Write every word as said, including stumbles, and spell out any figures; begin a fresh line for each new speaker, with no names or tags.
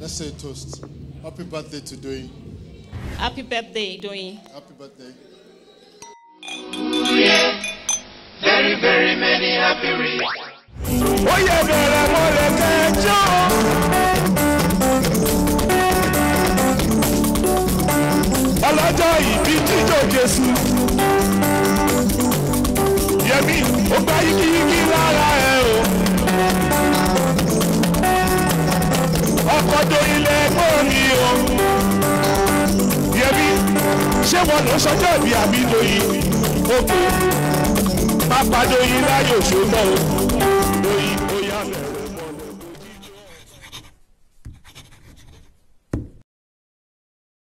Let's say a toast. Happy birthday to Doyin.
Happy birthday, Doyin.
Happy birthday.
Ooh, yeah. Very, very many happy reasons.
Oh yeah, bẹ̀rẹ̀ mọ́lẹ̀ kẹjọ. Ọlọ́jọ́ ìbí jíjọ Jésù. Yẹmí, ó gbá yíkíyíkí lára ẹ o. Ọkọ̀ Doyin lẹ́gbọ́n mi o. Yẹmí, ṣé wọn lọ sọjọ́ ìbí àbí Doyin? Òkè, pápá Doyin láyò ṣògbọ́n o. Doyin, ó yá mẹ́rẹ̀.